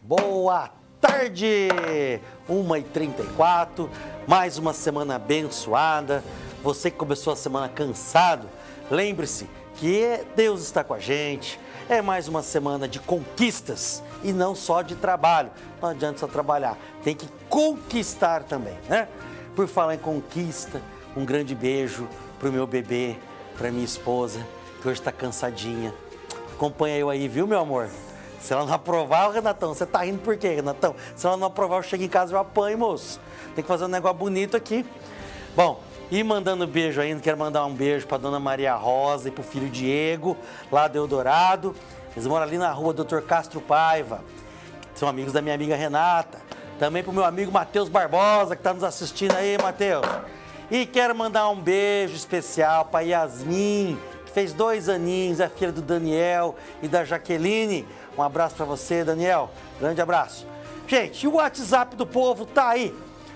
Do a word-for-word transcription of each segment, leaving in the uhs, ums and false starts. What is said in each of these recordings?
Boa tarde! uma e trinta e quatro, mais uma semana abençoada. Você que começou a semana cansado, lembre-se que Deus está com a gente. É mais uma semana de conquistas e não só de trabalho. Não adianta só trabalhar, tem que conquistar também, né? Por falar em conquista, um grande beijo pro meu bebê, pra minha esposa, que hoje está cansadinha. Acompanha eu aí, viu, meu amor? Se ela não aprovar, Renatão, você tá rindo por quê, Renatão? Se ela não aprovar, eu chego em casa e eu apanho, moço. Tem que fazer um negócio bonito aqui. Bom, e mandando beijo ainda, quero mandar um beijo pra dona Maria Rosa e pro filho Diego, lá do Eldorado. Eles moram ali na rua doutor Castro Paiva, que são amigos da minha amiga Renata. Também pro meu amigo Matheus Barbosa, que tá nos assistindo aí, Matheus. E quero mandar um beijo especial pra Yasmin, que fez dois aninhos, é filha do Daniel e da Jaqueline. Um abraço para você, Daniel. Grande abraço. Gente, o WhatsApp do povo tá aí.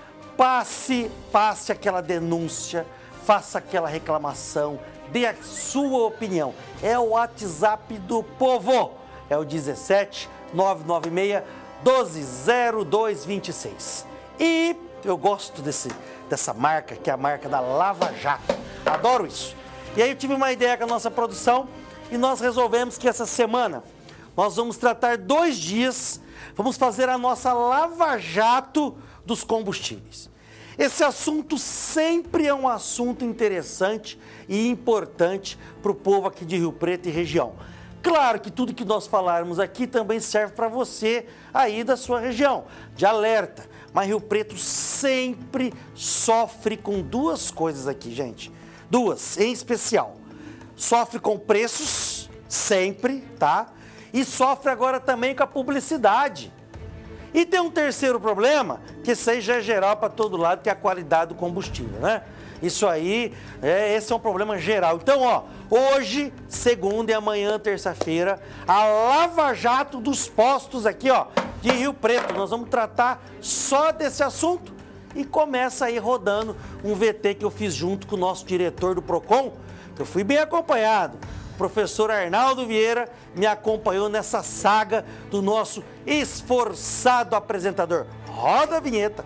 Passe, passe aquela denúncia, faça aquela reclamação, dê a sua opinião. É o WhatsApp do povo. É o dezessete, nove nove seis, doze, zero dois vinte e seis. E eu gosto desse, dessa marca, que é a marca da Lava Jato. Adoro isso. E aí eu tive uma ideia com a nossa produção e nós resolvemos que essa semana nós vamos tratar dois dias, vamos fazer a nossa Lava Jato dos combustíveis. Esse assunto sempre é um assunto interessante e importante para o povo aqui de Rio Preto e região. Claro que tudo que nós falarmos aqui também serve para você aí da sua região, de alerta. Mas Rio Preto sempre sofre com duas coisas aqui, gente. Duas, em especial. Sofre com preços, sempre, tá? E sofre agora também com a publicidade. E tem um terceiro problema, que isso aí já é geral para todo lado, que é a qualidade do combustível, né? Isso aí, é, esse é um problema geral. Então, ó, hoje, segunda e amanhã, terça-feira, a Lava Jato dos postos aqui, ó, de Rio Preto. Nós vamos tratar só desse assunto e começa aí rodando um V T que eu fiz junto com o nosso diretor do Procon, que eu fui bem acompanhado. O professor Arnaldo Vieira me acompanhou nessa saga do nosso esforçado apresentador. Roda a vinheta.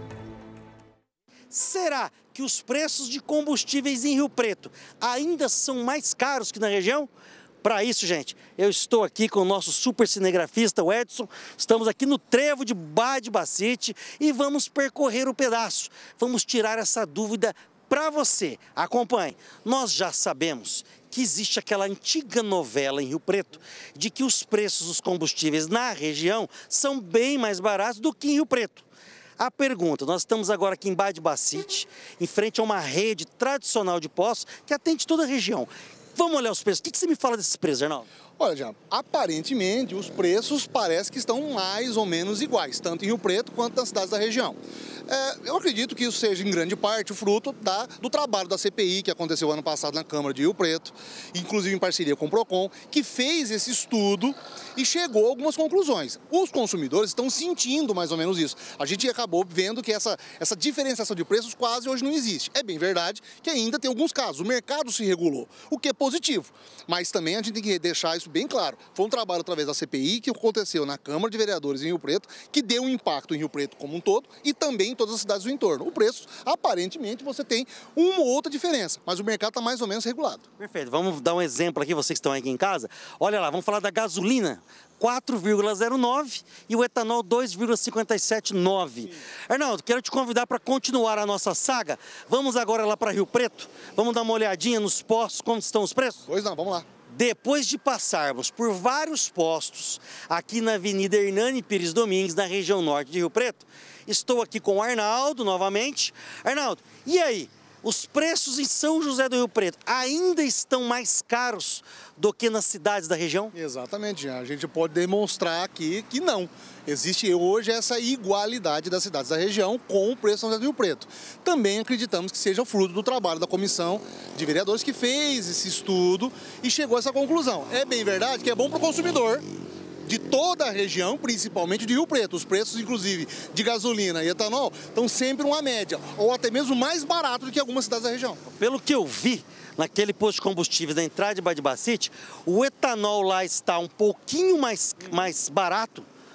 Será que os preços de combustíveis em Rio Preto ainda são mais caros que na região? Para isso, gente, eu estou aqui com o nosso super cinegrafista, o Edson. Estamos aqui no trevo de Badbacite e vamos percorrer o pedaço. Vamos tirar essa dúvida para você. Acompanhe. Nós já sabemos que existe aquela antiga novela em Rio Preto de que os preços dos combustíveis na região são bem mais baratos do que em Rio Preto. A pergunta, nós estamos agora aqui em Badbacite, em frente a uma rede tradicional de postos que atende toda a região. Vamos olhar os preços. O que você me fala desses preços, Arnaldo? Olha, já, aparentemente os preços parecem que estão mais ou menos iguais, tanto em Rio Preto quanto nas cidades da região. É, eu acredito que isso seja em grande parte o fruto da, do trabalho da C P I que aconteceu ano passado na Câmara de Rio Preto, inclusive em parceria com o Procon, que fez esse estudo e chegou a algumas conclusões. Os consumidores estão sentindo mais ou menos isso. A gente acabou vendo que essa, essa diferenciação de preços quase hoje não existe. É bem verdade que ainda tem alguns casos. O mercado se regulou, o que é positivo, mas também a gente tem que deixar isso bem claro. Foi um trabalho através da C P I que aconteceu na Câmara de Vereadores em Rio Preto, que deu um impacto em Rio Preto como um todo e também em todas as cidades do entorno. O preço, aparentemente, você tem uma ou outra diferença, mas o mercado está mais ou menos regulado. Perfeito. Vamos dar um exemplo aqui, vocês que estão aqui em casa. Olha lá, vamos falar da gasolina. quatro vírgula zero nove e o etanol dois vírgula cinquenta e sete nove. Arnaldo, quero te convidar para continuar a nossa saga. Vamos agora lá para Rio Preto. Vamos dar uma olhadinha nos postos, como estão os preços? Pois não, vamos lá. Depois de passarmos por vários postos aqui na Avenida Hernani Pires Domingues, na região norte de Rio Preto, estou aqui com o Arnaldo novamente. Arnaldo, e aí? Os preços em São José do Rio Preto ainda estão mais caros do que nas cidades da região? Exatamente, a gente pode demonstrar aqui que não. Existe hoje essa igualdade das cidades da região com o preço de São José do Rio Preto. Também acreditamos que seja fruto do trabalho da comissão de vereadores que fez esse estudo e chegou a essa conclusão. É bem verdade que é bom para o consumidor de toda a região, principalmente de Rio Preto. Os preços, inclusive, de gasolina e etanol estão sempre uma média, ou até mesmo mais barato do que algumas cidades da região. Pelo que eu vi naquele posto de combustíveis da entrada de Badbacite, o etanol lá está um pouquinho mais, mais barato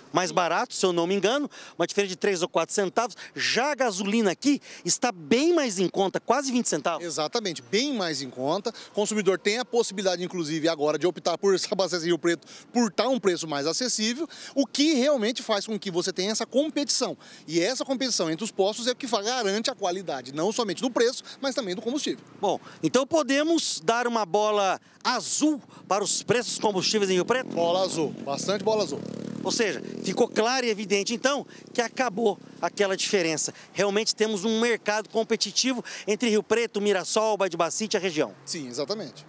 mais barato, se eu não me engano, uma diferença de três ou quatro centavos. Já a gasolina aqui está bem mais em conta, quase vinte centavos. Exatamente, bem mais em conta. O consumidor tem a possibilidade, inclusive, agora de optar por se abastecer em Rio Preto por estar um preço mais acessível, o que realmente faz com que você tenha essa competição. E essa competição entre os postos é o que garante a qualidade, não somente do preço, mas também do combustível. Bom, então podemos dar uma bola azul para os preços dos combustíveis em Rio Preto? Bola azul, bastante bola azul. Ou seja, ficou claro e evidente, então, que acabou aquela diferença. Realmente temos um mercado competitivo entre Rio Preto, Mirassol, Baía de Bacite e a região. Sim, exatamente.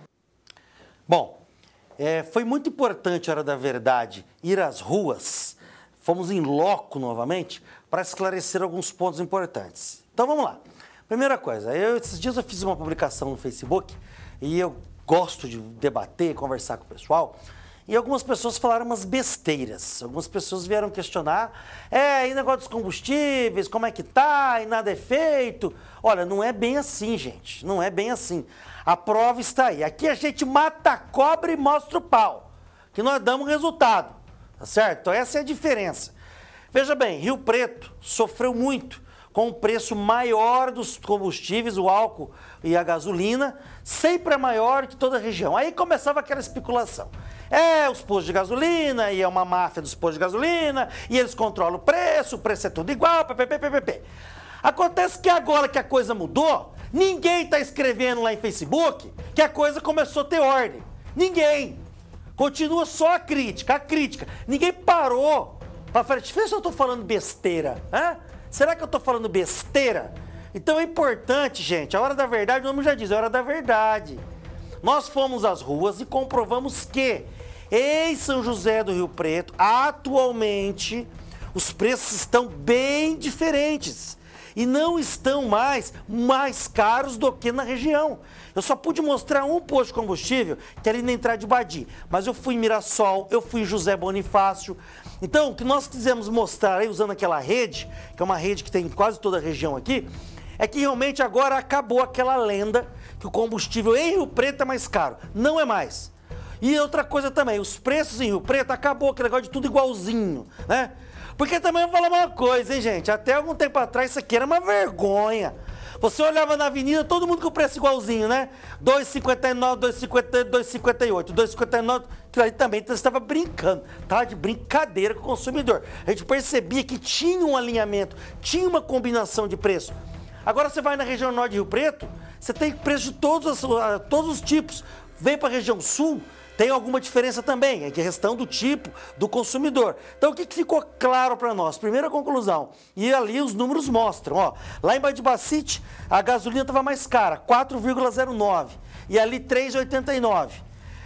Bom, é, foi muito importante, a hora da verdade, ir às ruas. Fomos em loco novamente para esclarecer alguns pontos importantes. Então vamos lá. Primeira coisa, eu, esses dias eu fiz uma publicação no Facebook e eu gosto de debater, conversar com o pessoal. E algumas pessoas falaram umas besteiras. Algumas pessoas vieram questionar, é, e negócio dos combustíveis, como é que tá, e nada é feito. Olha, não é bem assim, gente, não é bem assim. A prova está aí. Aqui a gente mata a cobra e mostra o pau, que nós damos resultado, tá certo? Então essa é a diferença. Veja bem, Rio Preto sofreu muito com o preço maior dos combustíveis, o álcool e a gasolina, sempre é maior que toda a região. Aí começava aquela especulação. É, os postos de gasolina, e é uma máfia dos postos de gasolina, e eles controlam o preço, o preço é tudo igual, ppp. Acontece que agora que a coisa mudou, ninguém está escrevendo lá em Facebook que a coisa começou a ter ordem. Ninguém. Continua só a crítica, a crítica. Ninguém parou para falar, deixa eu ver se eu estou falando besteira, hã? Será que eu estou falando besteira? Então é importante, gente, a hora da verdade, o nome já diz, é a hora da verdade. Nós fomos às ruas e comprovamos que em São José do Rio Preto, atualmente, os preços estão bem diferentes e não estão mais mais caros do que na região. Eu só pude mostrar um posto de combustível, que é ali na entrada de Badi, mas eu fui em Mirassol, eu fui em José Bonifácio. Então, o que nós quisemos mostrar aí, usando aquela rede, que é uma rede que tem em quase toda a região aqui, é que realmente agora acabou aquela lenda que o combustível em Rio Preto é mais caro. Não é mais. E outra coisa também, os preços em Rio Preto acabou aquele negócio de tudo igualzinho, né? Porque também eu vou falar uma coisa, hein, gente? Até algum tempo atrás isso aqui era uma vergonha. Você olhava na avenida, todo mundo com o preço igualzinho, né? dois reais e cinquenta e nove, dois reais e cinquenta e oito, dois reais e cinquenta e oito, dois reais e cinquenta e nove, que aí também você estava brincando, tá? De brincadeira com o consumidor. A gente percebia que tinha um alinhamento, tinha uma combinação de preço. Agora você vai na região norte de Rio Preto, você tem preço de todos os, todos os tipos. Vem para a região sul, tem alguma diferença também, é questão do tipo do consumidor. Então o que, que ficou claro para nós? Primeira conclusão, e ali os números mostram, ó, lá em Baía de Bacite a gasolina estava mais cara, quatro vírgula zero nove, e ali três vírgula oitenta e nove.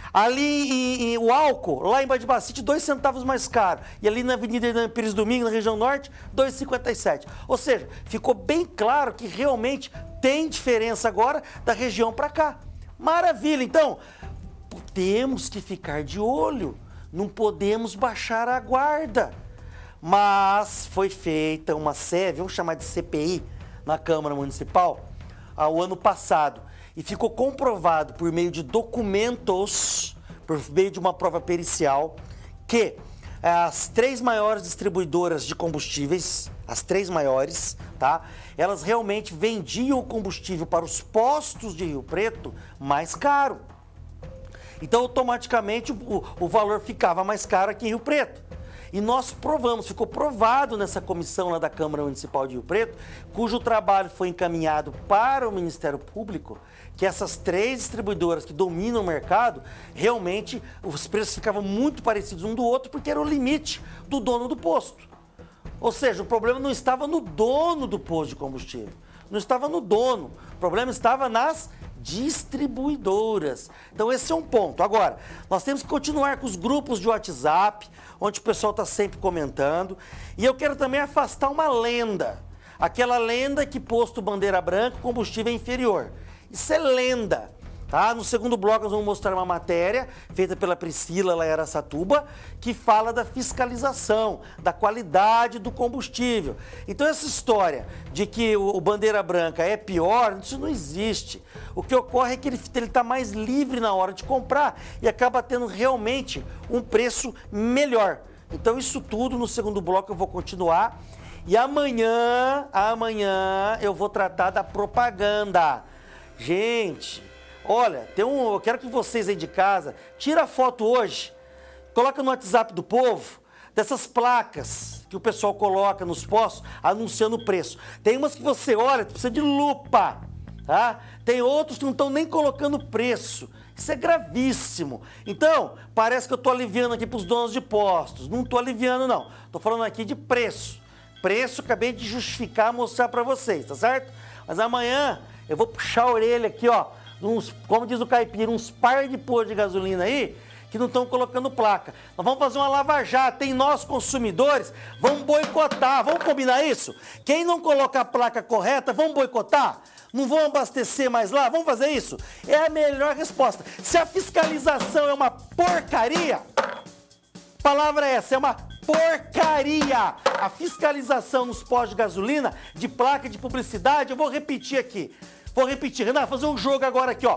Ali em, em, o álcool, lá em Baía de Bacite, dois centavos mais caro. E ali na Avenida Hernani Pires Domingo, na região norte, dois reais e cinquenta e sete. Ou seja, ficou bem claro que realmente tem diferença agora da região para cá. Maravilha, então temos que ficar de olho, não podemos baixar a guarda. Mas foi feita uma C E V, vamos chamar de C P I, na Câmara Municipal, ao ano passado. E ficou comprovado por meio de documentos, por meio de uma prova pericial, que as três maiores distribuidoras de combustíveis, as três maiores, tá? Elas realmente vendiam o combustível para os postos de Rio Preto mais caro. Então, automaticamente, o, o valor ficava mais caro aqui em Rio Preto. E nós provamos, ficou provado nessa comissão lá da Câmara Municipal de Rio Preto, cujo trabalho foi encaminhado para o Ministério Público, que essas três distribuidoras que dominam o mercado, realmente os preços ficavam muito parecidos um do outro, porque era o limite do dono do posto. Ou seja, o problema não estava no dono do posto de combustível, não estava no dono, o problema estava nas distribuidoras. Então esse é um ponto. Agora, nós temos que continuar com os grupos de WhatsApp, onde o pessoal está sempre comentando. E eu quero também afastar uma lenda. Aquela lenda que posto bandeira branca, combustível é inferior. Isso é lenda. Tá? No segundo bloco nós vamos mostrar uma matéria feita pela Priscila lá em Araçatuba, que fala da fiscalização, da qualidade do combustível. Então essa história de que o, o bandeira branca é pior, isso não existe. O que ocorre é que ele está mais livre na hora de comprar e acaba tendo realmente um preço melhor. Então isso tudo no segundo bloco eu vou continuar. E amanhã, amanhã eu vou tratar da propaganda. Gente, olha, tem um, eu quero que vocês aí de casa, tira a foto hoje, coloca no WhatsApp do povo, dessas placas que o pessoal coloca nos postos anunciando o preço. Tem umas que você olha, precisa de lupa, tá? Tem outros que não estão nem colocando preço. Isso é gravíssimo. Então, parece que eu estou aliviando aqui para os donos de postos. Não estou aliviando, não. Estou falando aqui de preço. Preço, acabei de justificar, mostrar para vocês, tá certo? Mas amanhã eu vou puxar a orelha aqui, ó, uns, como diz o caipira, uns par de pôr de gasolina aí, que não estão colocando placa. Nós vamos fazer uma lava-jato, tem nós consumidores, vamos boicotar, vamos combinar isso? Quem não coloca a placa correta, vamos boicotar? Não vão abastecer mais lá? Vamos fazer isso? É a melhor resposta. Se a fiscalização é uma porcaria, a palavra é essa, é uma porcaria. A fiscalização nos postos de gasolina, de placa de publicidade, eu vou repetir aqui. Vou repetir, Renato, fazer um jogo agora aqui, ó.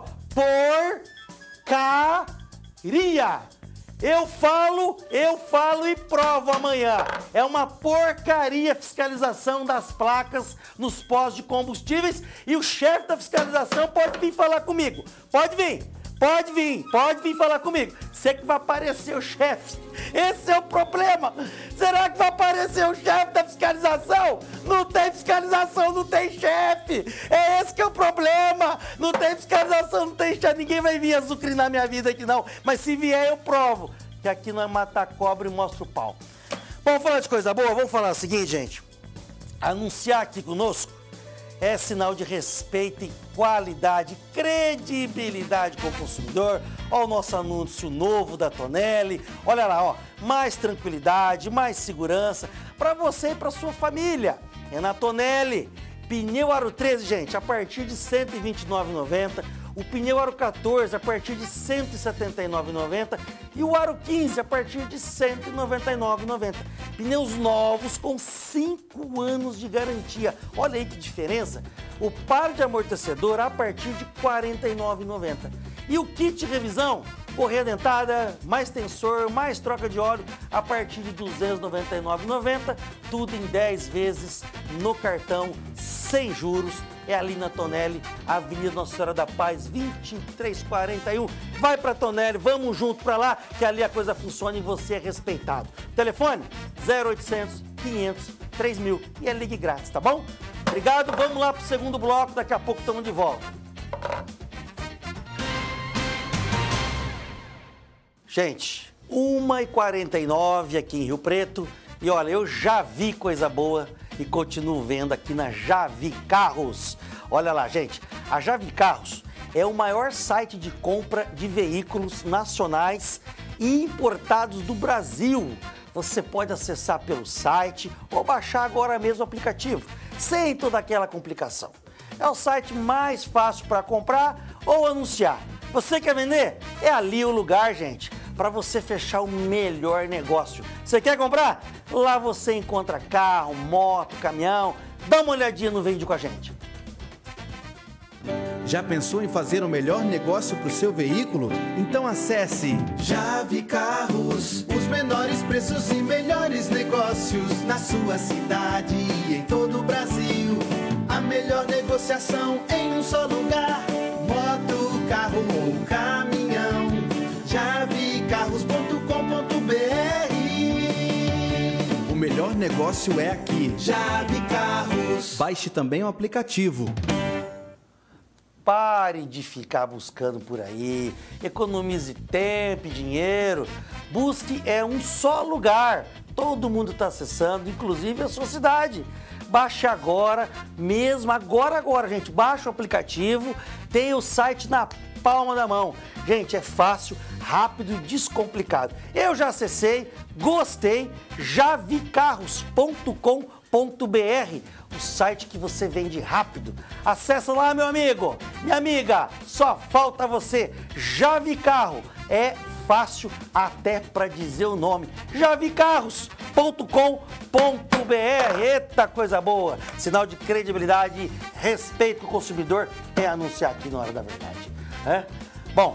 Porcaria. Eu falo, eu falo e provo amanhã. É uma porcaria a fiscalização das placas nos postos de combustíveis e o chefe da fiscalização pode vir falar comigo. Pode vir. Pode vir, pode vir falar comigo. Você que vai aparecer o chefe. Esse é o problema. Será que vai aparecer o chefe da fiscalização? Não tem fiscalização, não tem chefe. É esse que é o problema. Não tem fiscalização, não tem chefe. Ninguém vai vir azucrinar minha vida aqui não. Mas se vier eu provo. Que aqui não é matar cobra e mostra o pau. Bom, vamos falar de coisa boa? Vamos falar o seguinte, gente. Anunciar aqui conosco é sinal de respeito e qualidade, credibilidade com o consumidor. Olha o nosso anúncio novo da Tonelli. Olha lá, ó, mais tranquilidade, mais segurança para você e para sua família. É na Tonelli. Pneu Aro treze, gente, a partir de cento e vinte e nove reais e noventa centavos. O pneu Aro quatorze a partir de cento e setenta e nove reais e noventa centavos e o Aro quinze a partir de cento e noventa e nove reais e noventa centavos. Pneus novos com cinco anos de garantia. Olha aí que diferença. O par de amortecedor a partir de quarenta e nove reais e noventa centavos. E o kit de revisão, correia dentada, mais tensor, mais troca de óleo a partir de duzentos e noventa e nove reais e noventa centavos. Tudo em dez vezes no cartão, sem juros. É ali na Tonelli, Avenida Nossa Senhora da Paz, vinte e três quarenta e um. Vai pra Tonelli, vamos junto pra lá, que ali a coisa funciona e você é respeitado. Telefone zero oitocentos, quinhentos, três mil e é ligue grátis, tá bom? Obrigado, vamos lá pro segundo bloco, daqui a pouco estamos de volta. Gente, uma e quarenta e nove aqui em Rio Preto e olha, eu já vi coisa boa e continuo vendo aqui na Javi Carros. Olha lá, gente, a Javi Carros é o maior site de compra de veículos nacionais e importados do Brasil. Você pode acessar pelo site ou baixar agora mesmo o aplicativo, sem toda aquela complicação. É o site mais fácil para comprar ou anunciar. Você quer vender? É ali o lugar, gente, para você fechar o melhor negócio. Você quer comprar? Lá você encontra carro, moto, caminhão. Dá uma olhadinha no Vende com a gente. Já pensou em fazer o melhor negócio para o seu veículo? Então acesse Javi Carros, os menores preços e melhores negócios na sua cidade e em todo o Brasil. A melhor negociação em um só lugar. Moto, carro ou caminhão. Javi carros ponto com ponto br. O melhor negócio é aqui. Javi Carros. Baixe também o aplicativo. Pare de ficar buscando por aí, economize tempo e dinheiro, busque é um só lugar, todo mundo está acessando, inclusive a sua cidade. Baixe agora, mesmo agora, agora, gente, baixa o aplicativo, tem o site na palma da mão. Gente, é fácil, rápido e descomplicado. Eu já acessei, gostei, javi carros ponto com ponto br, o site que você vende rápido. Acessa lá, meu amigo, minha amiga, só falta você. Javi Carro, é fácil até para dizer o nome. javi carros ponto com ponto br. Eita, coisa boa. Sinal de credibilidade e respeito com o consumidor é anunciar aqui na hora da verdade. É? Bom,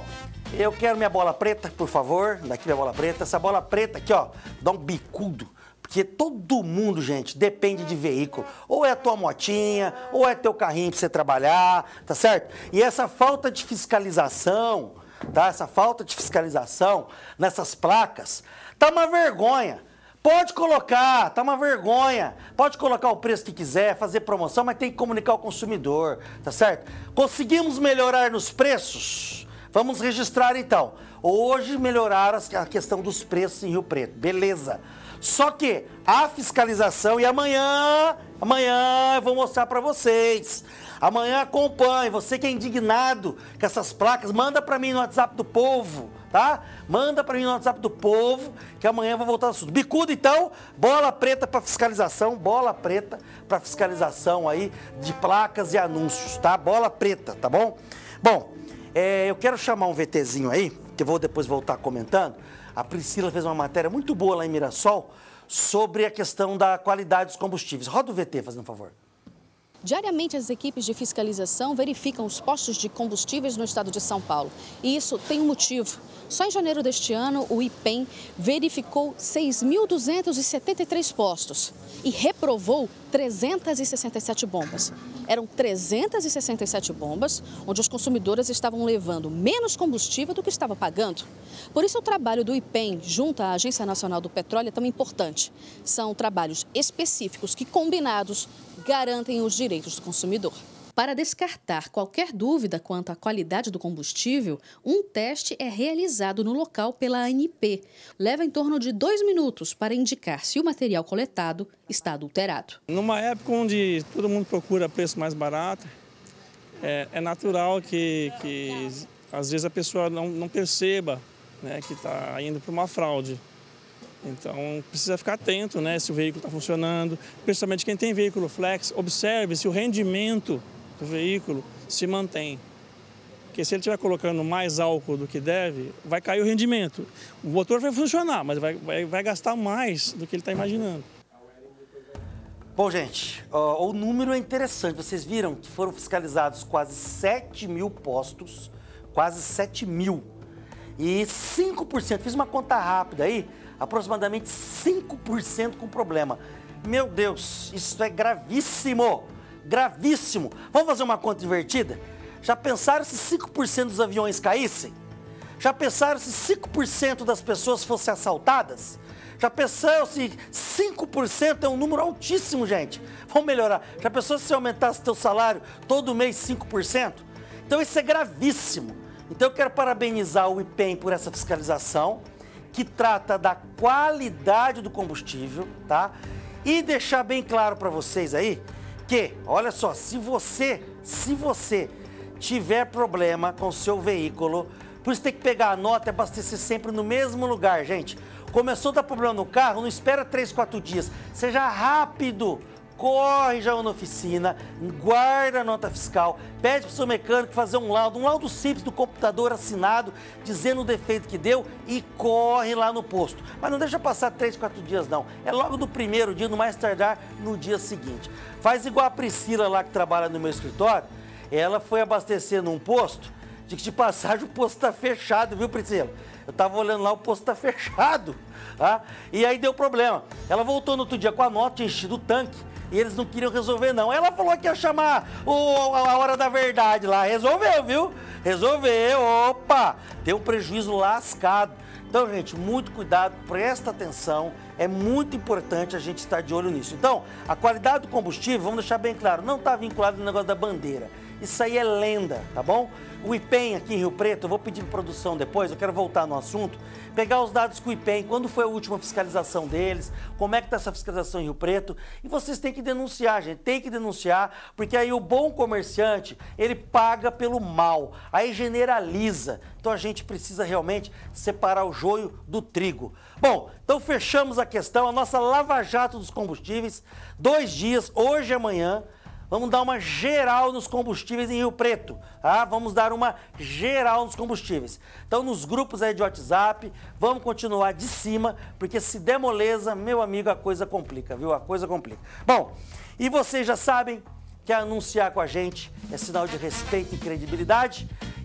Eu quero minha bola preta, por favor. Daqui minha bola preta. Essa bola preta aqui, ó, dá um bicudo. Porque todo mundo, gente, depende de veículo. Ou é a tua motinha, ou é teu carrinho pra você trabalhar, tá certo? E essa falta de fiscalização, tá? Essa falta de fiscalização nessas placas, tá uma vergonha. Pode colocar, tá uma vergonha. Pode colocar o preço que quiser, fazer promoção, mas tem que comunicar ao consumidor, tá certo? Conseguimos melhorar nos preços? Vamos registrar então. Hoje melhoraram a questão dos preços em Rio Preto, beleza. Só que a fiscalização, e amanhã, amanhã eu vou mostrar para vocês. Amanhã acompanhe, você que é indignado com essas placas, manda para mim no WhatsApp do povo, tá? Manda para mim no WhatsApp do povo, que amanhã eu vou voltar ao assunto. Bicudo então, bola preta para fiscalização, bola preta para fiscalização aí de placas e anúncios, tá? Bola preta, tá bom? Bom, é, eu quero chamar um VTzinho aí, que eu vou depois voltar comentando. A Priscila fez uma matéria muito boa lá em Mirassol sobre a questão da qualidade dos combustíveis. Roda o V T, fazendo um favor. Diariamente, as equipes de fiscalização verificam os postos de combustíveis no estado de São Paulo. E isso tem um motivo. Só em janeiro deste ano, o IPEM verificou seis mil duzentos e setenta e três postos e reprovou trezentas e sessenta e sete bombas. Eram trezentas e sessenta e sete bombas onde os consumidores estavam levando menos combustível do que estavam pagando. Por isso, o trabalho do IPEM junto à Agência Nacional do Petróleo é tão importante. São trabalhos específicos que, combinados, garantem os direitos do consumidor. Para descartar qualquer dúvida quanto à qualidade do combustível, um teste é realizado no local pela A N P. Leva em torno de dois minutos para indicar se o material coletado está adulterado. Numa época onde todo mundo procura preço mais barato, é, é natural que, que às vezes a pessoa não, não perceba, né, que está indo para uma fraude. Então, precisa ficar atento, né, se o veículo está funcionando. Principalmente quem tem veículo flex, observe se o rendimento do veículo se mantém. Porque se ele estiver colocando mais álcool do que deve, vai cair o rendimento. O motor vai funcionar, mas vai, vai, vai gastar mais do que ele está imaginando. Bom, gente, ó, o número é interessante. Vocês viram que foram fiscalizados quase sete mil postos, quase sete mil. E cinco por cento, fiz uma conta rápida aí, aproximadamente cinco por cento com problema. Meu Deus, isso é gravíssimo, gravíssimo. Vamos fazer uma conta invertida? Já pensaram se cinco por cento dos aviões caíssem? Já pensaram se cinco por cento das pessoas fossem assaltadas? Já pensaram se cinco por cento é um número altíssimo, gente? Vamos melhorar. Já pensou se aumentasse teu salário todo mês cinco por cento? Então isso é gravíssimo. Então eu quero parabenizar o IPEM por essa fiscalização, que trata da qualidade do combustível, tá? E deixar bem claro para vocês aí que, olha só, se você, se você tiver problema com o seu veículo, por isso tem que pegar a nota e abastecer sempre no mesmo lugar, gente. Começou a dar problema no carro, não espera três, quatro dias. Seja rápido. Corre já na oficina, guarda a nota fiscal, pede para o seu mecânico fazer um laudo, um laudo simples do computador assinado, dizendo o defeito que deu e corre lá no posto. Mas não deixa passar três, quatro dias não, é logo no primeiro dia, no mais tardar, no dia seguinte. Faz igual a Priscila lá que trabalha no meu escritório, ela foi abastecer num posto, de que de passagem o posto está fechado, viu, Priscila? Eu estava olhando lá, o posto está fechado, tá? E aí deu problema. Ela voltou no outro dia com a nota, tinha enchido o tanque, e eles não queriam resolver, não. Ela falou que ia chamar o, a hora da verdade lá. Resolveu, viu? Resolveu. Opa! Deu um prejuízo lascado. Então, gente, muito cuidado, presta atenção. É muito importante a gente estar de olho nisso. Então, a qualidade do combustível, vamos deixar bem claro, não está vinculado no negócio da bandeira. Isso aí é lenda, tá bom? O IPEM aqui em Rio Preto, eu vou pedir para produção depois, eu quero voltar no assunto, pegar os dados com o IPEM, quando foi a última fiscalização deles, como é que está essa fiscalização em Rio Preto, e vocês têm que denunciar, gente, tem que denunciar, porque aí o bom comerciante, ele paga pelo mal, aí generaliza, então a gente precisa realmente separar o joio do trigo. Bom, então fechamos a questão, a nossa lava-jato dos combustíveis, dois dias, hoje e amanhã. Vamos dar uma geral nos combustíveis em Rio Preto, tá? Vamos dar uma geral nos combustíveis. Então, nos grupos aí de WhatsApp, vamos continuar de cima, porque se der moleza, meu amigo, a coisa complica, viu? A coisa complica. Bom, e vocês já sabem que anunciar com a gente é sinal de respeito e credibilidade.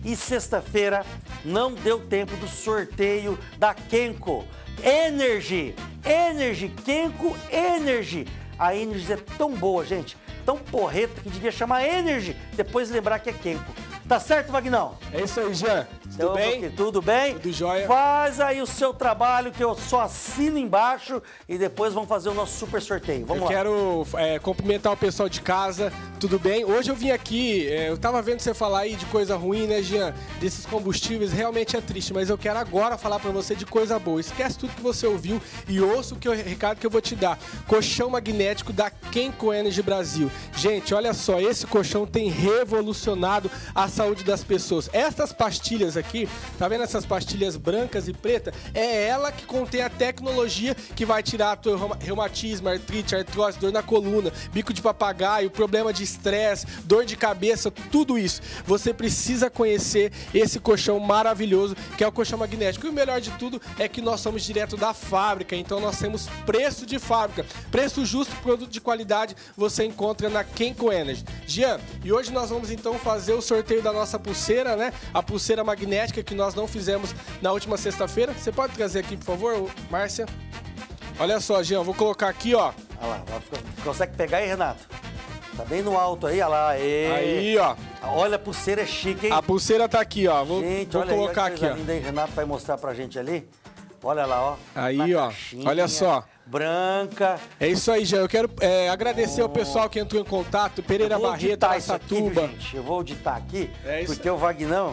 E sexta-feira não deu tempo do sorteio da Kenco Energy. Energy, Kenco Energy. A Energy é tão boa, gente, tão porreta que devia chamar Energy, depois lembrar que é Kenco. Tá certo, Vagnão? É isso aí, Jean. Tudo então, bem? Tudo bem? Tudo jóia. Faz aí o seu trabalho que eu só assino embaixo e depois vamos fazer o nosso super sorteio. Vamos eu lá. quero é, cumprimentar o pessoal de casa. Tudo bem? Hoje eu vim aqui, é, eu tava vendo você falar aí de coisa ruim, né, Jean? Desses combustíveis, realmente é triste, mas eu quero agora falar pra você de coisa boa. Esquece tudo que você ouviu e ouça o que eu, recado que eu vou te dar. Colchão magnético da Kenco Energy Brasil. Gente, olha só, esse colchão tem revolucionado a saúde das pessoas. Essas pastilhas aqui, tá vendo essas pastilhas brancas e pretas? É ela que contém a tecnologia que vai tirar a tua reumatismo, artrite, artrose, dor na coluna, bico de papagaio, problema de estresse, dor de cabeça, tudo isso. Você precisa conhecer esse colchão maravilhoso que é o colchão magnético. E o melhor de tudo é que nós somos direto da fábrica, então nós temos preço de fábrica. Preço justo, produto de qualidade, você encontra na Kenco Energy. Jean, e hoje nós vamos então fazer o sorteio da nossa pulseira, né? A pulseira magnética que nós não fizemos na última sexta-feira. Você pode trazer aqui, por favor, Márcia? Olha só, Jean, vou colocar aqui, ó. Olha lá, consegue pegar aí, Renato? Tá bem no alto aí, olha lá. Aê. Aí, ó. Olha, a pulseira é chique, hein? A pulseira tá aqui, ó. Vou, gente, vou olha colocar aí, aqui, ó. Linda, hein? Renato vai mostrar pra gente ali. Olha lá, ó. Aí, ó. Caixinha, olha só. Branca. É isso aí, Jean. Eu quero é, agradecer oh. ao pessoal que entrou em contato. Pereira Barreto, Araçatuba. Aqui, gente. Eu vou ditar aqui, é isso. porque o Vagnão,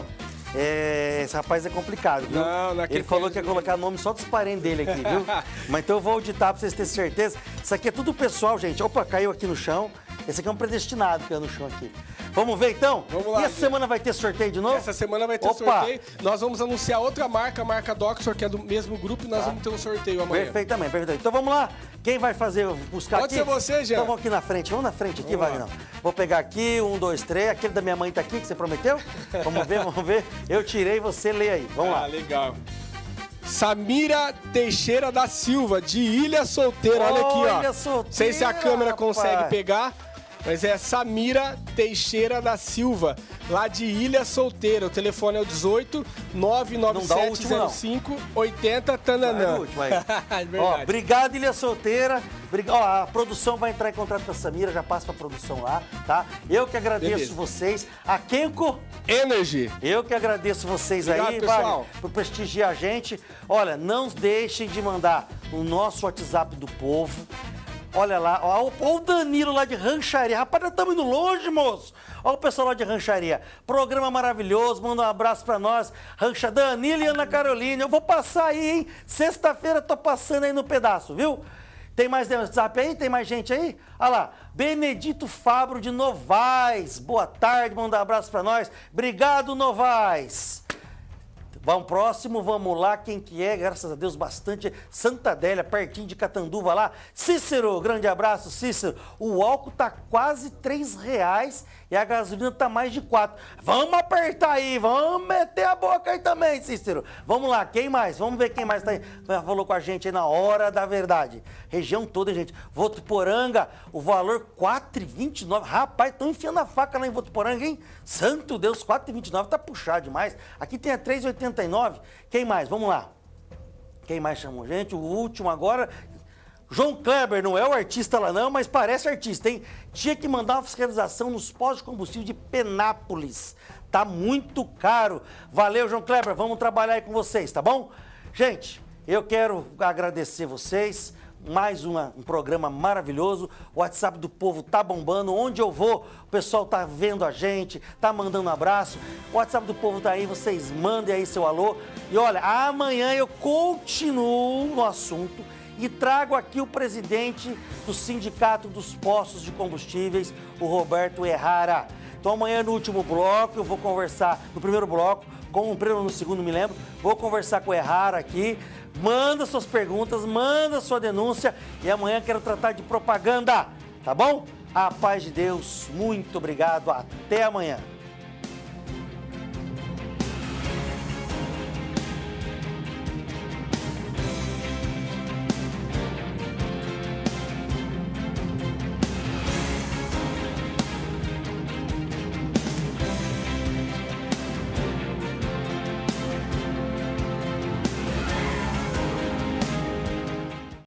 é, esse rapaz é complicado, viu? Não, não é Ele falou que ia colocar nome só dos parentes dele aqui, viu? Mas então eu vou auditar pra vocês terem certeza. Isso aqui é tudo pessoal, gente. Opa, caiu aqui no chão. Esse aqui é um predestinado que é no chão aqui. Vamos ver então? Vamos lá. E essa gente. semana vai ter sorteio de novo? Essa semana vai ter Opa. sorteio. Nós vamos anunciar outra marca, a marca Doxor, que é do mesmo grupo, e nós tá. vamos ter um sorteio amanhã. Perfeitamente, perfeitamente. Então vamos lá. Quem vai fazer, buscar Pode aqui? Pode ser você, Jean. Então vamos aqui na frente. Vamos na frente aqui, vai não. Vou pegar aqui, um, dois, três. Aquele da minha mãe tá aqui, que você prometeu? Vamos ver, vamos ver. Eu tirei, você lê aí. Vamos ah, lá. Ah, legal. Samira Teixeira da Silva, de Ilha Solteira. Olha aqui, ó. Ilha Solteira, Não sei se a câmera rapaz. consegue pegar. Mas é Samira Teixeira da Silva, lá de Ilha Solteira. O telefone é o dezoito, nove nove sete zero cinco, oitenta, tananã. É ó, obrigado, Ilha Solteira. Ó, a produção vai entrar em contato com a Samira, já passa pra produção lá, tá? Eu que agradeço Beleza. vocês. A Kenco Energy. Eu que agradeço vocês obrigado, aí, pessoal. Vai, por prestigiar a gente. Olha, não deixem de mandar o nosso WhatsApp do povo. Olha lá, ó, ó o Danilo lá de Rancharia. Rapaz, nós estamos indo longe, moço. Olha o pessoal lá de Rancharia. Programa maravilhoso, manda um abraço pra nós. Rancha Danilo e Ana Carolina. Eu vou passar aí, hein? Sexta-feira tô passando aí no pedaço, viu? Tem mais WhatsApp aí? Tem mais gente aí? Olha lá, Benedito Fabro de Novaes. Boa tarde, manda um abraço pra nós. Obrigado, Novaes. Vamos próximo, vamos lá, quem que é? Graças a Deus, bastante. Santa Adélia, pertinho de Catanduva lá. Cícero, grande abraço, Cícero. O álcool tá quase três reais e a gasolina tá mais de quatro. Vamos apertar aí, vamos meter a boca aí também, Cícero. Vamos lá, quem mais? Vamos ver quem mais tá aí. Falou com a gente aí na hora da verdade. Região toda, gente. Votuporanga, o valor quatro reais e vinte e nove. Rapaz, estão enfiando a faca lá em Votuporanga, hein? Santo Deus, quatro reais e vinte e nove tá puxado demais. Aqui tem a três reais e oitenta e nove. Quem mais? Vamos lá. Quem mais chamou, gente? O último agora. João Kleber, não é o artista lá não, mas parece artista, hein? Tinha que mandar uma fiscalização nos postos de combustível de Penápolis. Tá muito caro. Valeu, João Kleber. Vamos trabalhar aí com vocês, tá bom? Gente, eu quero agradecer vocês. Mais uma, um programa maravilhoso. O WhatsApp do povo tá bombando. Onde eu vou, o pessoal tá vendo a gente, tá mandando um abraço. O WhatsApp do povo tá aí, vocês mandem aí seu alô. E olha, amanhã eu continuo no assunto e trago aqui o presidente do Sindicato dos Postos de Combustíveis, o Roberto Errara. Então amanhã no último bloco eu vou conversar, no primeiro bloco, com o primeiro no segundo, me lembro, vou conversar com o Errara aqui. Manda suas perguntas, manda sua denúncia e amanhã quero tratar de propaganda, tá bom? A paz de Deus, muito obrigado, até amanhã.